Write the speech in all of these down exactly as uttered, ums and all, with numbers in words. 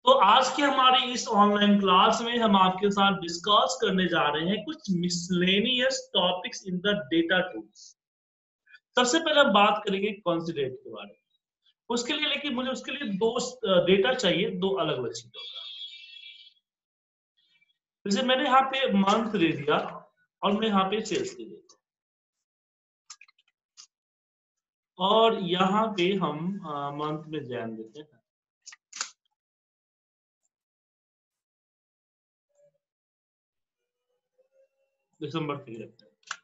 तो आज की हमारी इस ऑनलाइन क्लास में हम आपके साथ डिस्कस करने जा रहे हैं कुछ miscellaneous topics in the data tools. सबसे पहले हम बात करेंगे कॉन्सिडेंट के बारे में। उसके लिए लेकिन मुझे उसके लिए दो डेटा चाहिए, दो अलग अलग चीजों का। जैसे मैंने यहाँ पे मंथ दे दिया और मैं यहाँ पे सेल्स दे देता हूँ, और यहाँ पे हम मंथ में जैन देते हैं। दिसंबर तक रखते हैं।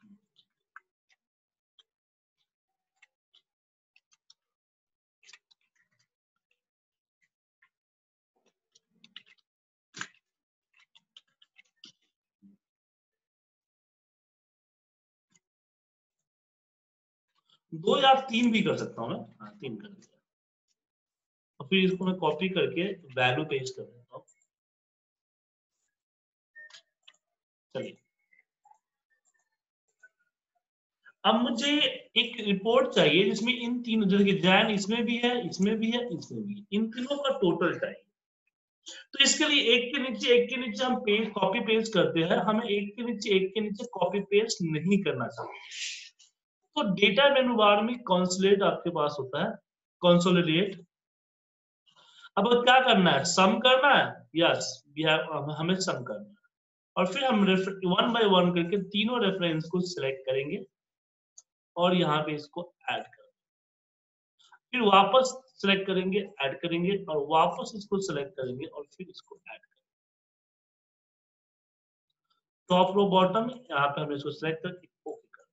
दो या तीन भी कर सकता हूँ मैं। हाँ, तीन कर दिया और फिर इसको मैं कॉपी करके वैल्यू पेस्ट कर देता हूँ। चलिए, अब मुझे एक रिपोर्ट चाहिए जिसमें इन तीनों, जैसे कि जैन इसमें भी है, इसमें भी है, इसमें भी है, इन तीनों का टोटल चाहिए। तो इसके लिए एक के नीचे एक के नीचे हम पेज कॉपी पेस्ट करते हैं। हमें एक के नीचे एक के नीचे कॉपी पेस्ट नहीं करना चाहिए। तो डेटा मेनू बार में कंसोलिडेट आपके पास होता है, कंसोलिडेट। अब क्या करना है, सम करना है। यस, हमें सम करना है और फिर हम वन बाय वन करके तीनों रेफरेंस को सिलेक्ट करेंगे और यहाँ पे इसको ऐड करेंगे। फिर वापस सिलेक्ट करेंगे, ऐड करेंगे और वापस इसको सिलेक्ट करेंगे और फिर इसको ऐड करेंगे। टॉप रो बॉटम, यहाँ पे हम इसको सिलेक्ट करके ओके कर।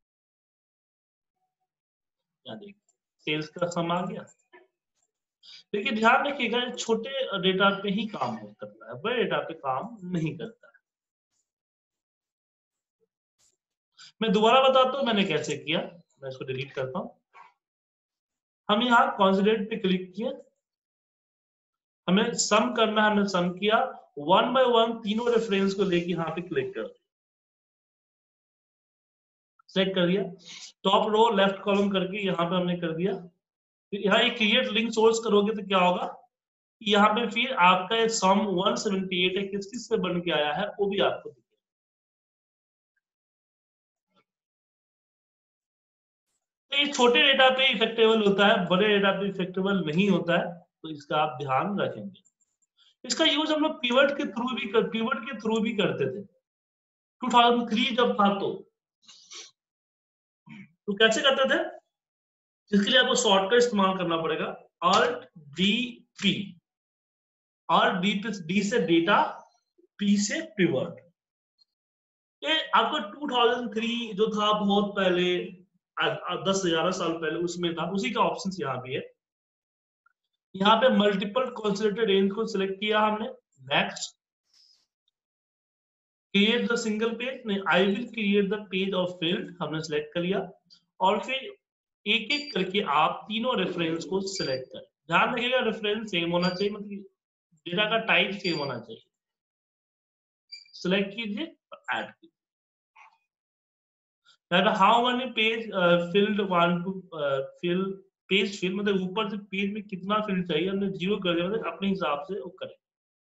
यहाँ देखिए सेल्स का सम आ गया। लेकिन ध्यान रखिएगा छोटे डेटा पे ही काम करता है, बड़े डेटा पे काम नहीं करता है। मैं दोबारा बताता हूँ मैंने कैसे किया। मैं इसको डिलीट करता हूँ। हम यहाँ कॉन्सिडेंट पे क्लिक किए, हमें सम करना है, हमने सम किया। वन बाय वन तीनों रेफरेंस को लेके यहाँ पे क्लिक कर सेलेक्ट कर दिया। टॉप रो लेफ्ट कॉलम करके यहाँ पे हमने कर दिया। फिर यहाँ एक क्रिएट लिंक सोर्स करोगे तो क्या होगा, यहाँ पे फिर आपका ये सम वन सेवेंटी एट है, किस किस से बन के आया है वो भी आपको दिखेगा। तो ये छोटे डेटा पे इफेक्टेबल होता है, बड़े डेटा पे इफेक्टेबल नहीं होता है, तो इसका आप ध्यान रखेंगे। इसका यूज हम लोग पिवट के थ्रू भी कर पिवट के थ्रू भी करते थे टू थाउजेंड थ्री जब था। तो तो कैसे करते थे, इसके लिए आपको शॉर्टकट इस्तेमाल करना पड़ेगा। अल्ट डी पी, और डी डी से डेटा, पी से पिवट। ये आपको टू थाउजेंड थ्री जो था बहुत पहले, दस ग्यारह साल पहले उसमें था, उसी का ऑप्शन यहाँ भी है। यहाँ पे मल्टीपल कंसोलिडेटेड रेंज को सिलेक्ट किया हमने। Next, create the single page, नहीं I will create the page of field हमने सिलेक्ट कर लिया। और फिर एक एक करके आप तीनों रेफरेंस को सिलेक्ट करें। ध्यान रखिएगा रेफरेंस सेम होना चाहिए, मतलब डेटा का टाइप सेम होना चाहिए। सिलेक्ट कीजिए और ऐड कीजिए। How many page field want to fill, page fill मतलब ऊपर से पेज में कितना फील्ड चाहिए हमने जीरो कर दिया, मतलब अपने हिसाब से वो करें।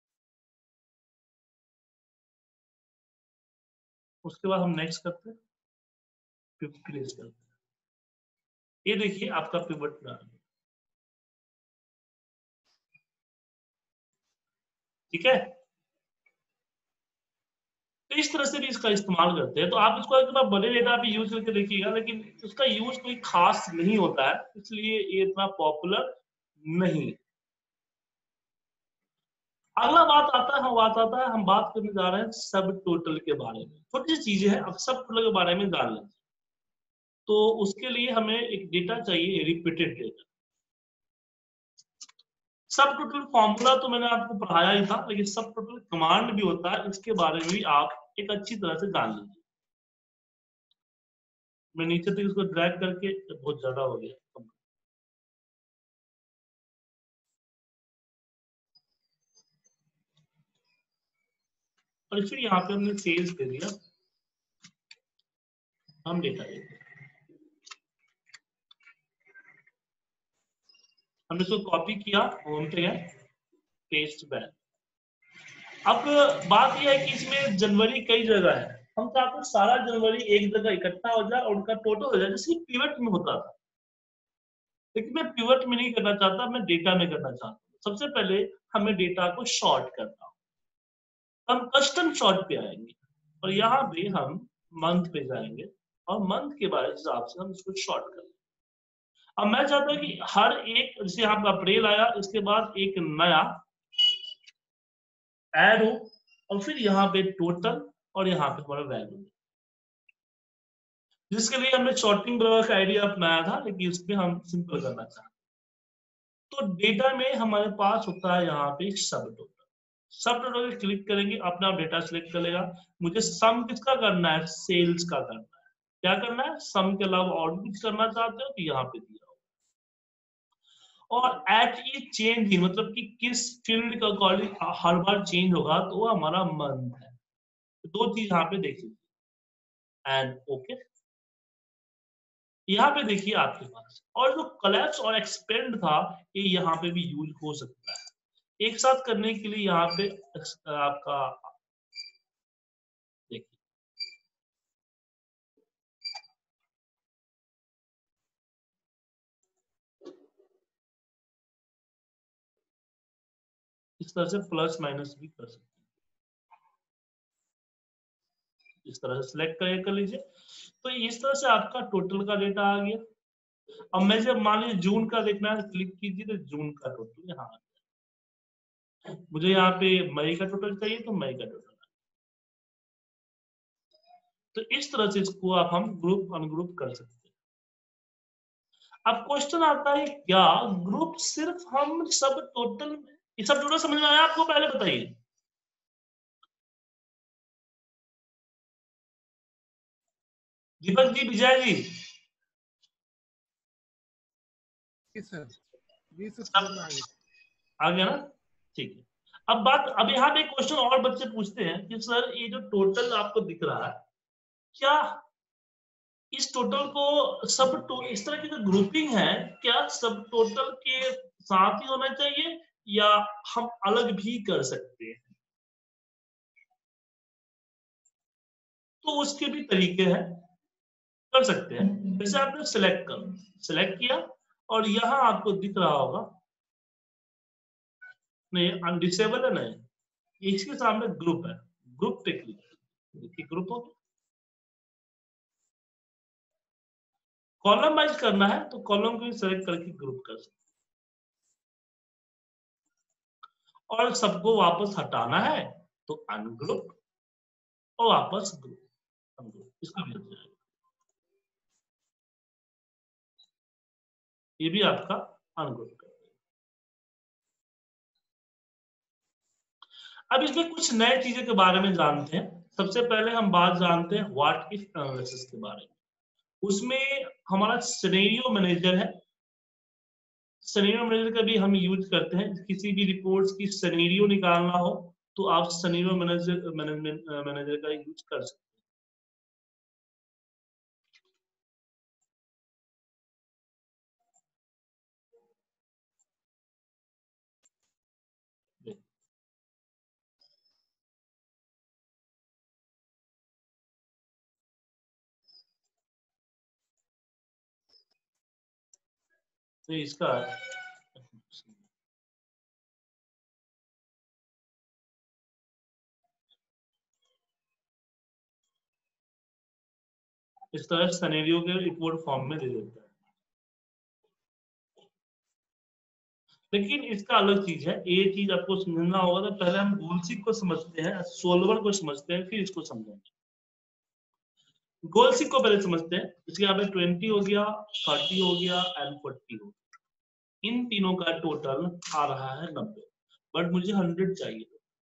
उसके बाद हम नेक्स्ट करते हैं, फिर प्लेस करते हैं। ये देखिए आपका पिवट बना, ठीक है। तो इस तरह से भी इसका इस्तेमाल करते हैं। तो आप इसको एक बार बड़े डेटा पे यूज करके देखिएगा, लेकिन उसका यूज कोई खास नहीं होता है, इसलिए ये इतना पॉपुलर नहीं। अगला बात आता है हम बात आता है हम बात करने जा रहे हैं सब टोटल के बारे में। छोटी सी चीजें हैं, अब सब टोटल के बारे में जान लें। तो उसके लिए हमें एक डेटा चाहिए, रिपीटेड डेटा। सब टोटल फॉर्मूला तो मैंने आपको पढ़ाया ही था, लेकिन सब टोटल कमांड भी होता है, इसके बारे में भी आप एक अच्छी तरह से जान लीजिए। मैं नीचे तक इसको ड्रैग करके, बहुत ज्यादा हो गया। और फिर यहाँ पे हमने सेल्स दे दिया, हम डेटा दे दिया। हमने इसको कॉपी किया, होम पे है, पेस्ट बैक। अब बात यह है कि इसमें जनवरी कई जगह है, हम चाहते हैं सारा जनवरी एक जगह इकट्ठा हो जाए और उनका टोटल हो जाए, जैसे पिवट में होता था। लेकिन मैं पिवट में नहीं करना चाहता, मैं डेटा में करना चाहता हूँ। सबसे पहले हमें डेटा को शॉर्ट करना हो, हम कस्टम शॉर्ट पे आएंगे और यहाँ पे हम मंथ पे जाएंगे और मंथ के बारे हिसाब से हम इसको शॉर्ट कर लेंगे। अब मैं चाहता हूँ कि हर एक, जैसे यहाँ पे अप्रैल आया, इसके बाद एक नया ऐड हो और फिर यहाँ पे टोटल और यहाँ पे हमारा वैल्यू, जिसके लिए हमने शॉर्टिंग ब्लॉक का आइडिया अपनाया था, लेकिन इसमें हम सिंपल करना चाहते हैं। तो डेटा में हमारे पास होता है यहाँ पे सब टोटल। सब टोटल क्लिक करेंगे, अपना डेटा सिलेक्ट कर लेगा। मुझे सम किसका करना है? सेल्स का करना है। क्या करना है? सम के अलावा और कुछ करना चाहते हो तो यहाँ पे दिया हो। और एट ये चेंज, मतलब कि किस फील्ड का अकॉर्डिंग हर बार चेंज होगा, तो वो हमारा मंथ है। तो दो चीज यहाँ पे देख लीजिए एंड ओके। यहाँ पे देखिए आपके पास, और जो कलेप्स और एक्सपेंड था ये यहाँ पे भी यूज हो सकता है। एक साथ करने के लिए यहाँ पे आपका देखिए, इस तरह से प्लस माइनस भी कर सकते हैं। इस तरह से सिलेक्ट कर कर लीजिए। तो इस तरह से आपका टोटल का डेटा आ गया। अब मैं जब मान लीजिए जून का देखना है, क्लिक कीजिए तो जून का टोटल यहाँ आ गया। मुझे यहाँ पे मई का टोटल चाहिए तो मई का टोटल। तो इस तरह से इसको आप हम ग्रुप अनग्रुप कर सकते हैं। अब क्वेश्चन आता है, क्या ग्रुप सिर्फ हम सब टोटल में, ये सब टोटल समझ में आया आपको? पहले बताइए। दीपक जी, विजय जी, सर जी सर सब समझ में आ गया। आ गया ना? ठीक है। अब बात, अब यहाँ पे क्वेश्चन और बच्चे पूछते हैं कि सर ये जो टोटल आपको दिख रहा है, क्या इस टोटल को सब टो, इस तरह की जो ग्रुपिंग है, क्या सब टोटल के साथ ही होना चाहिए या हम अलग भी कर सकते हैं? तो उसके भी तरीके हैं, कर सकते हैं। जैसे आपने सिलेक्ट कर सिलेक्ट किया और यहाँ आपको दिख रहा होगा, नहीं अनडिसेबल है, नहीं इसके सामने ग्रुप है, ग्रुप पे क्लिक देखिए, ग्रुप हो। कॉलम वाइज करना है तो कॉलम को सिलेक्ट करके ग्रुप कर सकते, और सबको वापस हटाना है तो अनग्रुप और वापस ग्रुप, अनग्रुप, इसका भी हो जाएगा। ये भी आपका अनग्रुप कर। अब इसमें कुछ नए चीजें के बारे में जानते हैं। सबसे पहले हम बात जानते हैं व्हाट इफ एनालिसिस के बारे में। उसमें हमारा सिनेरियो मैनेजर है। सिनेरियो मैनेजर का भी हम यूज करते हैं, किसी भी रिपोर्ट्स की सिनेरियो निकालना हो तो आप सिनेरियो मैनेजर मैनेजमेंट मैनेजर का यूज कर सकते हैं। तो इसका इस तरह सिनेरियो के रिपोर्ट फॉर्म में दे देता है। लेकिन इसका अलग चीज है, ये चीज आपको समझना होगा। तो पहले हम गोलसिक को समझते हैं, सोल्वर को समझते हैं, फिर इसको समझेंगे। गोलसिक को पहले समझते हैं। इसके यहाँ पे ट्वेंटी हो गया, थर्टी हो गया एंड फोर्टी हो गया। इन तीनों का टोटल आ रहा है नब्बे, बट मुझे हंड्रेड चाहिए।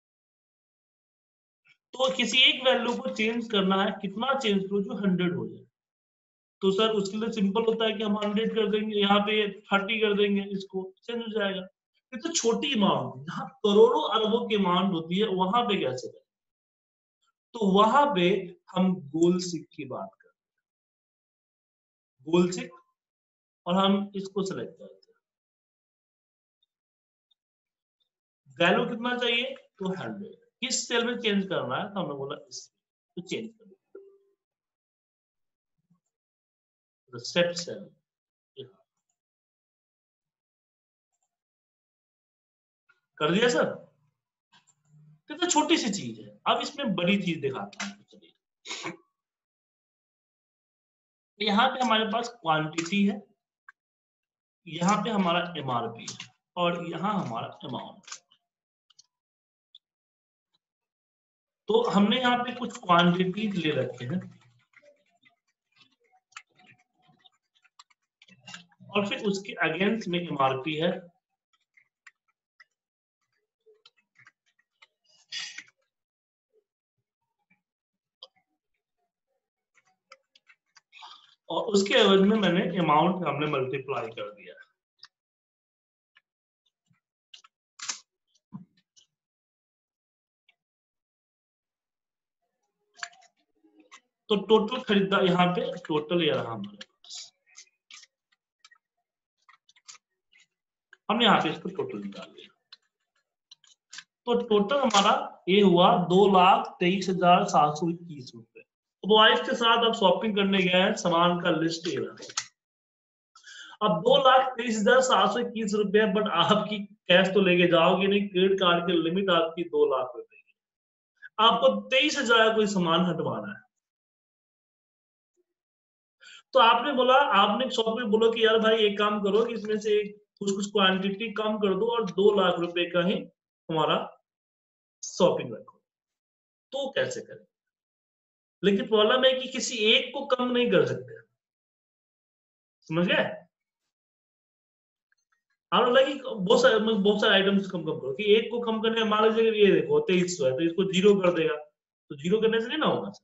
तो किसी एक वैल्यू को चेंज करना है, कितना चेंज करो जो हंड्रेड हो जाए। तो सर उसके लिए सिंपल होता है कि हम हंड्रेड कर देंगे, यहाँ पे थर्टी कर देंगे, इसको चेंज हो जाएगा। ये तो छोटी अमाउंट, जहाँ करोड़ों अरबों की अमाउंट होती है वहां पे कैसे करें? तो वहां पे हम गोलसिक की बात करते हैं, गोलसिक, और हम इसको सेलेक्ट करते हैं। वैल्यू कितना चाहिए तो हंड्रेड। किस सेल में चेंज करना है तो हमने बोला इस तो चेंज कर स्टेप सेल कर दिया सर। तो छोटी सी चीज है, अब इसमें बड़ी चीज दिखाता हूं। चलिए यहाँ पे हमारे पास क्वांटिटी है, यहाँ पे हमारा एमआरपी है और यहाँ हमारा अमाउंट। तो हमने यहाँ पे कुछ क्वांटिटी ले रखे हैं और फिर उसके अगेंस्ट में एमआरपी है और उसके एवज में मैंने अमाउंट हमने मल्टीप्लाई कर दिया। तो टोटल खरीदार यहाँ पे टोटल ये रहा हमारे पास, हमने यहाँ पे इसको टोटल निकाल लिया। तो टोटल हमारा ये हुआ दो लाख तेईस हजार सात सौ इक्कीस रुपए। अब वाइफ के साथ आप शॉपिंग करने गए हैं, सामान का लिस्ट ये रहा। अब दो लाख तेईस हजार सात सौ इक्कीस रुपए, बट आपकी कैश तो लेके जाओगे नहीं, क्रेडिट कार्ड की लिमिट आपकी दो लाख रुपए की। आपको तेईस हजार कोई सामान हटवाना है, तो आपने बोला, आपने शॉप में बोलो कि यार भाई एक काम करो कि इसमें से कुछ कुछ क्वांटिटी कम कर दो और दो लाख रुपए का ही हमारा शॉपिंग रखो। तो कैसे करें? लेकिन प्रॉब्लम है कि किसी एक को कम नहीं कर सकते, समझ गए? आप लगे बहुत सारे बहुत सारे आइटम्स कम कम करो कि एक को कम करने, मान लीजिए ये देखो तेईस सौ है तो इसको जीरो कर देगा, तो जीरो करने से नहीं ना होगा।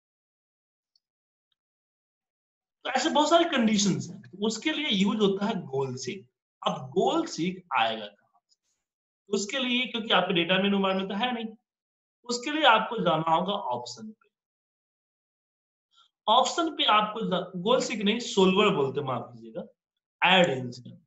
तो ऐसे बहुत सारे कंडीशंस हैं, तो उसके लिए यूज होता है गोल सीक। अब गोल सीक आएगा कहां से? उसके लिए, क्योंकि आपके डेटा मेनू बार में तो है नहीं, उसके लिए आपको जाना होगा ऑप्शन पे। ऑप्शन पे आपको गोल सीक नहीं, सोल्वर बोलते हैं, माफ कीजिएगा, एड इन्स के अंदर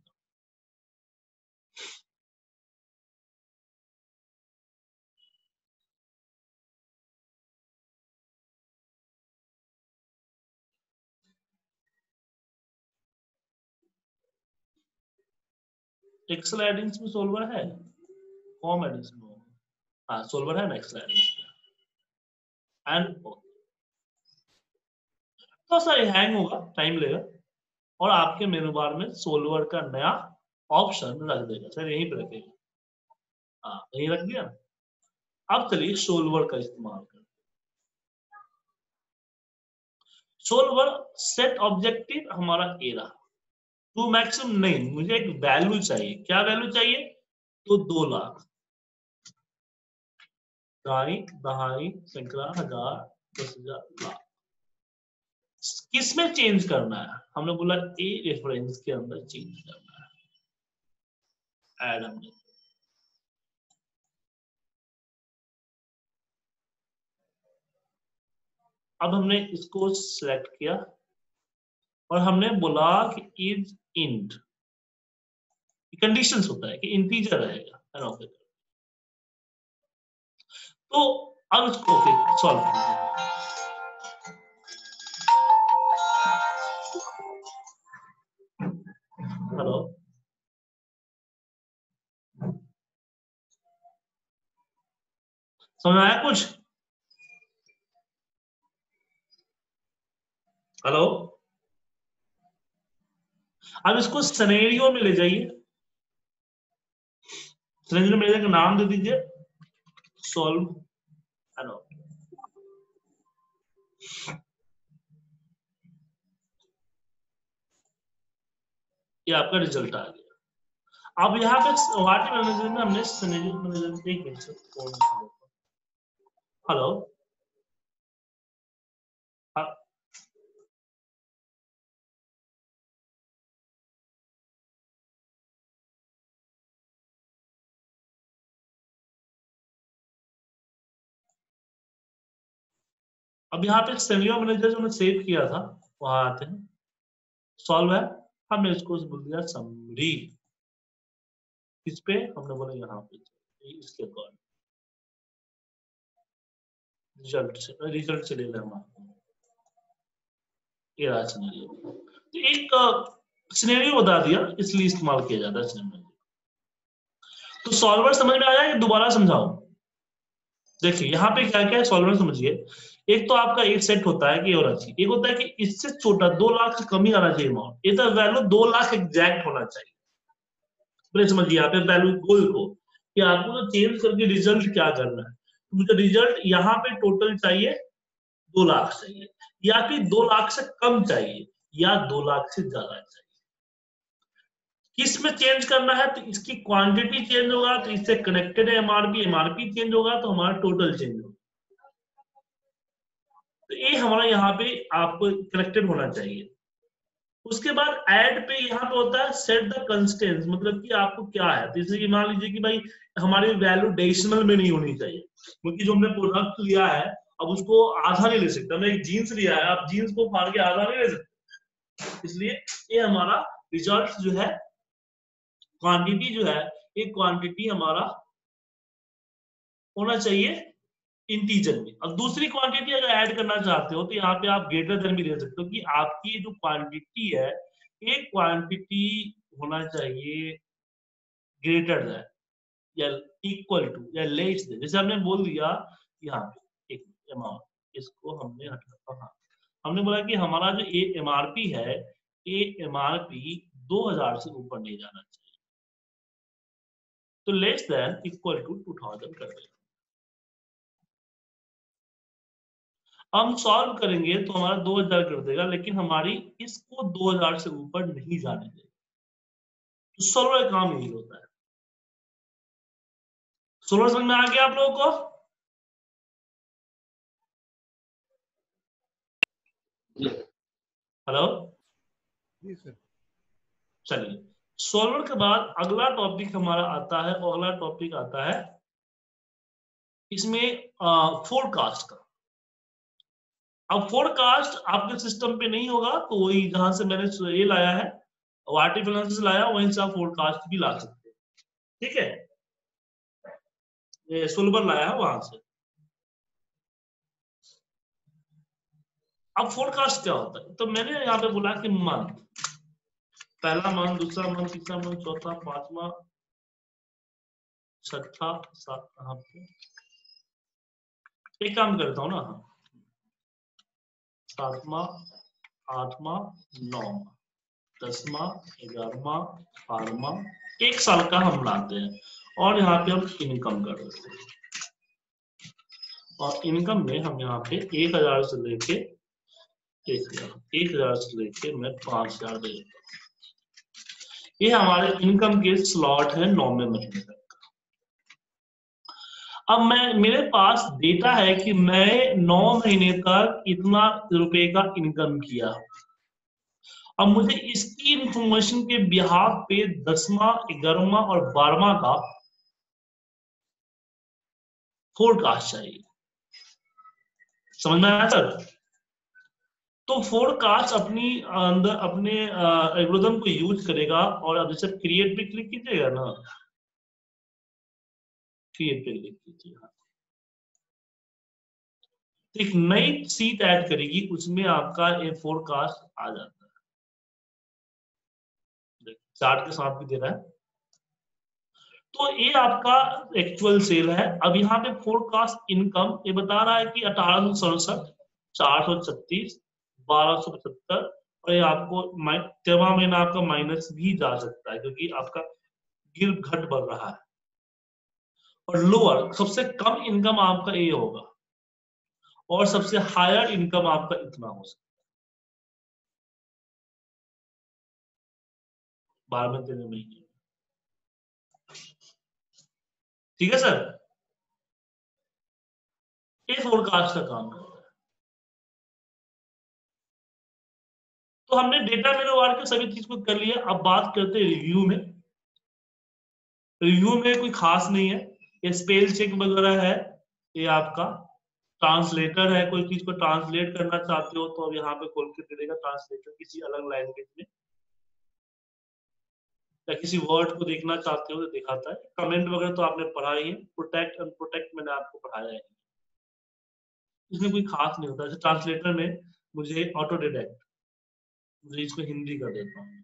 एक्सेल एडिंग्स में सोल्वर है, फॉर्म एडिंग्स में हाँ सोल्वर है ना एक्सेल एडिंग्स में। एंड तो सर हैंग होगा, टाइम लेगा और आपके मेनू बार में सोल्वर का नया ऑप्शन रख देगा। सर यहीं पे रखेगा, हाँ यहीं रख दिया। अब चलिए सोल्वर का इस्तेमाल करते हैं। सोल्वर सेट ऑब्जेक्टिव हमारा ए रहा, टू मैक्सिमम नहीं, मुझे एक वैल्यू चाहिए। क्या वैल्यू चाहिए? तो दो लाख, ढाई दहाई सैकड़ा हजार दस हजार लाख। किस में चेंज करना है? हमने बोला ए रेफरेंस के अंदर चेंज करना है। ऐड हमने अब हमने इसको सिलेक्ट किया और हमने बोला कि इज इंट, कंडीशंस होता है कि इंटीजर रहेगा, तो अब इसको सॉल्व कीजिए। हेलो, समझ आया कुछ? हेलो, अब इसको सिनेरियो में ले जाइए, सिनेरियो में ले जाकर नाम दे दीजिए सॉल्व। हेलो, ये आपका रिजल्ट आ गया। अब यहाँ पे वाटी मैनेजर में हमने सिनेरियो मैनेजर देख, हेलो, अब यहाँ पे सिनेरियो मैनेजर जो हमने सेव किया था वहां आते हैं, सॉल्व है, हमने इसको बोल दिया समरी। किस पे? हमने बोला यहाँ पे इसके अकॉर्डिंग रिजल्ट से रिजल्ट से ले लें हम आपको ये रहा सिनेरियो। तो एक सिनेरियो बता दिया इसलिए इस्तेमाल किया जाता है सिनेरियो। तो सॉल्वर समझ में आया कि दोबारा समझाऊं? देखिए यहाँ पे क्या क्या है सॉल्वर समझिए। एक तो आपका एक सेट होता है कि और अच्छी, एक होता है कि इससे छोटा दो लाख से कम ही आना चाहिए अमाउंट, ये तो वैल्यू दो लाख एग्जैक्ट होना चाहिए। प्लीज समझिए यहाँ पे वैल्यू गोल को कि आपको तो चेंज करके रिजल्ट क्या करना है। तो मुझे रिजल्ट यहाँ पे टोटल चाहिए दो लाख चाहिए, या फिर दो लाख से कम चाहिए, या दो लाख से ज्यादा चाहिए। किस में चेंज करना है? तो इसकी क्वांटिटी चेंज होगा तो इससे कनेक्टेड है एमआरपी, एमआरपी चेंज होगा तो हमारा टोटल चेंज होगा। तो ये हमारा यहाँ पे आपको कनेक्टेड होना चाहिए। उसके बाद ऐड पे यहाँ पे होता है सेट द कंस्टेंट्स, मतलब कि आपको क्या है। तो जैसे कि मान लीजिए कि भाई हमारी वैल्यू डेसिमल में नहीं होनी चाहिए, क्योंकि जो हमने प्रोडक्ट लिया है अब उसको आधा नहीं ले सकते। हमने एक जीन्स लिया है, आप जीन्स को फाड़ के आधा नहीं ले सकते। इसलिए ये हमारा रिजल्ट जो है, क्वांटिटी जो है, ये क्वांटिटी हमारा होना चाहिए इंटीजर में। अब दूसरी क्वांटिटी अगर ऐड करना चाहते हो तो यहाँ पे आप ग्रेटर देन भी दे सकते हो कि आपकी जो क्वांटिटी है एक क्वांटिटी होना चाहिए ग्रेटर देन या इक्वल टू या लेस देन। जैसे हमने बोल दिया यहाँ पे एक अमाउंट, इसको हमने हटा, हाँ हमने बोला कि हमारा जो ए एमआरपी है, ये एमआरपी दो हजार से ऊपर नहीं जाना चाहिए, तो less than equal to two thousand कर देगा। हम सॉल्व करेंगे तो हमारा दो हजार कर देगा, लेकिन हमारी इसको दो हजार से ऊपर नहीं जाने देगा। तो सॉल्वर का काम यही होता है। सॉल्वर समझ में आ गया आप लोगों को? हेलो जी सर। चलिए, सॉल्वर के बाद अगला टॉपिक हमारा आता है, और अगला टॉपिक आता है इसमें फोरकास्ट का। अब फोरकास्ट आपके सिस्टम पे नहीं होगा, तो वही जहां से मैंने ये लाया है आर्टिफिशियल से लाया, वहीं से आप फोरकास्ट भी ला सकते हैं। ठीक है, ये सोल्वर लाया है वहां से। अब फोरकास्ट क्या होता है? तो मैंने यहाँ पे बोला कि मंथ, पहला मंथ, दूसरा मंथ, तीसरा मंथ, चौथा, पांचवा, छठा, सात। एक काम करता हूँ ना, सातवां, आठवां, नौवां, दसवां, ग्यारहवां, बारहवां, एक साल का हम लाते हैं और यहाँ पे हम इनकम कर देते हैं। और इनकम में हम यहाँ पे एक हजार से लेके एक हजार एक हजार से लेके मैं पांच हजार दे देता हूँ। ये हमारे इनकम के स्लॉट है नौवे महीने तक। अब मैं मेरे पास डेटा है कि मैं नौ महीने तक इतना रुपए का इनकम किया। अब मुझे इसकी इंफॉर्मेशन के बिहाफ पे दसवां, ग्यारहवां और बारहवां का फोरकास्ट चाहिए। समझ में आया सर? तो फोरकास्ट अपनी अंदर अपने एल्गोरिथम को यूज करेगा, और अब जैसे क्रिएट पे क्लिक कीजिएगा ना, क्रिएट पे क्लिक कीजिएगा, एक नई सीट ऐड करेगी, उसमें आपका ये फोरकास्ट आ जाता है, चार्ट के साथ भी दे रहा है। तो ये आपका एक्चुअल सेल है। अब यहाँ पे फोरकास्ट इनकम ये बता रहा है कि अठारह सौ सड़सठ, चार सौ छत्तीस, बारह सौ पचहत्तर, और ये आपको तेरहवां महीना आपका माइनस भी जा सकता है क्योंकि आपका गिर घट बढ़ रहा है। और लोअर सबसे कम इनकम आपका ये होगा, और सबसे हायर इनकम आपका इतना हो सकता है बारहवें तेरहवें महीने। ठीक है सर, ये फोरकास्ट का काम करता है। तो हमने डेटा मिलवा के सभी चीज को कर लिया। अब बात करते हैं रिव्यू में। रिव्यू में कोई खास नहीं है, ये स्पेल चेक वगैरह है, ये आपका ट्रांसलेटर है। कोई चीज को ट्रांसलेट करना चाहते हो तो अब यहाँ पे खोल के दे देगा ट्रांसलेटर किसी अलग लैंग्वेज में। या किसी वर्ड को देखना चाहते हो तो दिखाता है। कमेंट वगैरह तो आपने पढ़ा ही है, प्रोटेक्ट अनप्रोटेक्ट मैंने आपको पढ़ाया है, इसमें कोई खास नहीं होता। जैसे ट्रांसलेटर में मुझे ऑटो डिटेक्ट, मुझे इसको हिंदी कर देता हूँ,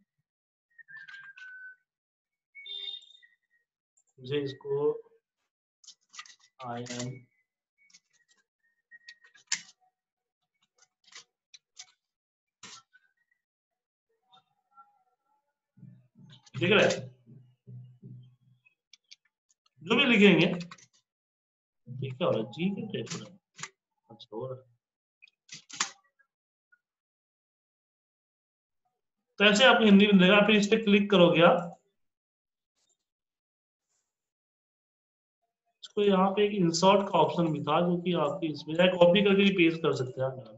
मुझे इसको आई एम ठीक है, जो भी लिखेंगे ठीक है, और जी के टाइप हो रहा है, अच्छा हो रहा है। तो ऐसे आपको हिंदी में देगा, फिर इस पे क्लिक करोगे आप, इसको यहाँ पे एक इंसर्ट का ऑप्शन भी था जो कि आपकी इसमें कॉपी करके भी पेस्ट कर सकते हैं आप,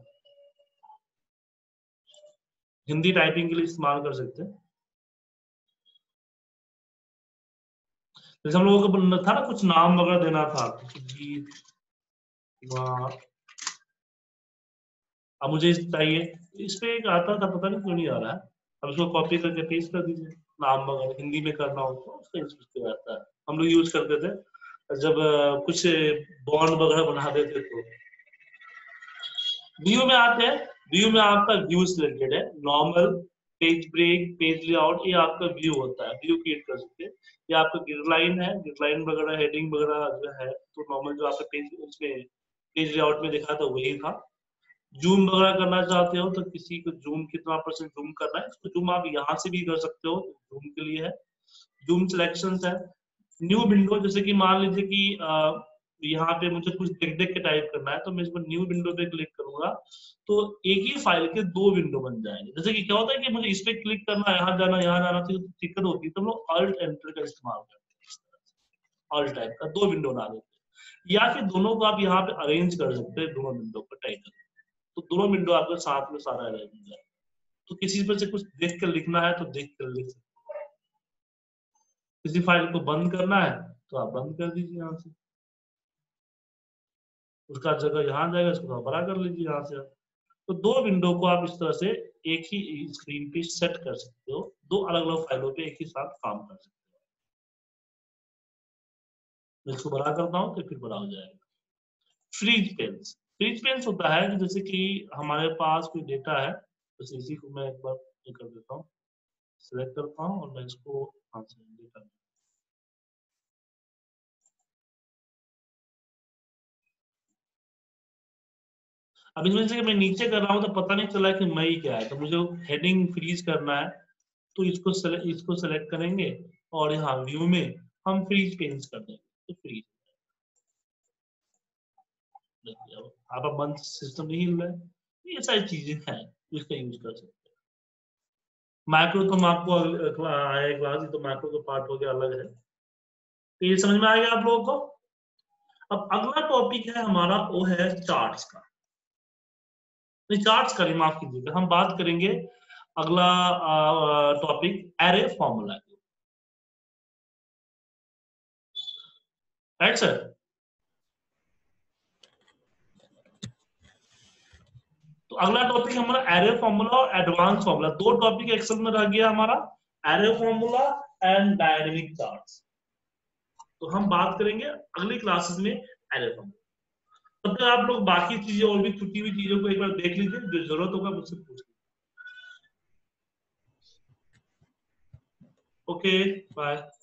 हिंदी टाइपिंग के लिए इस्तेमाल कर सकते हैं। जैसे हम लोगों को था ना कुछ नाम वगैरह देना था, जीत, अब मुझे चाहिए, इस पे एक आता था, पता नहीं क्यों नहीं आ रहा है। अब इसको कॉपी करके पेस्ट कर दीजिए, नाम वगैरह हिंदी में करना हो तो उसका यूज किया जाता है। हम लोग यूज करते थे जब कुछ बॉन्ड वगैरह बना देते तो। व्यू में आते हैं, व्यू में आपका व्यू सिलेक्टेड है, normal, page break, page layout, ये आपका व्यू होता है, व्यू क्रिएट कर सकते हैं। ये आपका गिडलाइन है, गिडलाइन वगैरह हेडिंग वगैरह जो है तो नॉर्मल जो आपका पेज उसमें पेज लेआउट में दिखा था वही था। जूम वगैरह करना चाहते हो तो किसी को जूम कितना परसेंट जूम करना है, इसको जूम आप यहाँ से भी कर सकते हो, जूम के लिए है। जूम सिलेक्शंस है। न्यू विंडो, जैसे कि मान लीजिए कि आ, यहाँ पे मुझे कुछ देख देख के टाइप करना है तो मैं इसको न्यू विंडो पे क्लिक करूंगा तो एक ही फाइल के दो विंडो बन जाएंगे। जैसे कि क्या होता है कि मुझे इस पे क्लिक करना, यहाँ जाना, यहाँ जाना तो दिक्कत होती है, तो हम लोग अल्ट एंटर का इस्तेमाल करते हैं, अल्ट टाइप का दो विंडो बना देते हैं, या फिर दोनों को आप यहाँ पे अरेंज कर सकते हैं, दोनों विंडो को टाइटल, तो दोनों विंडो आपके साथ में सारा अरेंज हो जाए। तो किसी पर से कुछ देख कर लिखना है तो देख कर लिख सकते हैं, किसी फाइल को बंद करना है तो आप बंद कर दीजिए यहाँ से, उसका जगह यहाँ जाएगा, इसको बड़ा कर लीजिए यहाँ से। तो दो विंडो को आप इस तरह से एक ही स्क्रीन पे सेट कर सकते हो, दो अलग अलग फाइलों पे एक ही साथ काम कर सकते हो। मैं इसको बड़ा करता हूँ तो फिर बड़ा हो जाएगा। फ्रीज पेन्स, फ्रीज पेन्स होता है कि जैसे कि हमारे पास कोई डेटा है, जैसे इसी को मैं एक बार ये कर देता हूँ, सिलेक्ट करता हूँ और मैं इसको हाँ से डेटा, अब इसमें से मैं नीचे कर रहा हूँ तो पता नहीं चला कि मई क्या है, तो मुझे हेडिंग फ्रीज करना है तो इसको सेलेक्ट इसको सेलेक्ट करेंगे और यहाँ व्यू में हम फ्रीज पेन्स कर देंगे तो फ्रीज। आप मंथ सिस्टम नहीं हिल रहा है, ये सारी चीजें हैं इसका यूज कर सकते हैं। मैक्रो तो हम आपको आया क्लास, तो मैक्रो का पार्ट हो गया अलग है, तो ये समझ में आ गया आप लोगों को। अब अगला टॉपिक है हमारा, वो है चार्ट्स का, नहीं चार्ट्स का नहीं, माफ कीजिएगा, हम बात करेंगे अगला topic array formula, right sir. तो अगला टॉपिक हमारा एरे फॉर्मूला और एडवांस फॉर्मूला, दो टॉपिक एक्सेल में रह गया हमारा, array formula and dynamic charts. तो हम बात करेंगे अगली क्लासेस में एरे फॉर्मूला। तब तक आप लोग बाकी चीजें और भी छुट्टी हुई चीजों को एक बार देख लीजिए, जो जरूरत होगा मुझसे पूछ लीजिए। Okay bye.